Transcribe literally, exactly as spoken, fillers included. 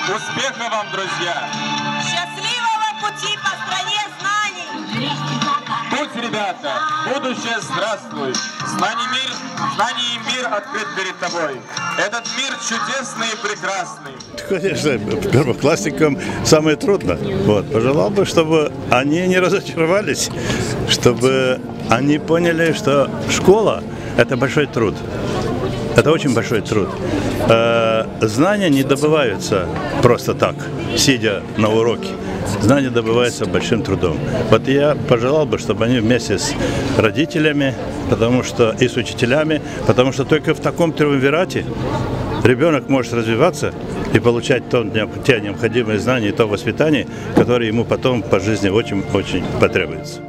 Успехов вам, друзья! Счастливого пути по стране знаний! Путь, ребята! Будущее здравствуй! Знание, мир, знание и мир открыт перед тобой. Этот мир чудесный и прекрасный. Конечно, первоклассникам самое трудно. Вот. Пожелал бы, чтобы они не разочаровались, чтобы они поняли, что школа – это большой труд. Это очень большой труд. Знания не добываются просто так, сидя на уроке. Знания добываются большим трудом. Вот я пожелал бы, чтобы они вместе с родителями, потому что и с учителями, потому что только в таком триумвирате ребенок может развиваться и получать то, те необходимые знания и то воспитание, которое ему потом по жизни очень-очень потребуется.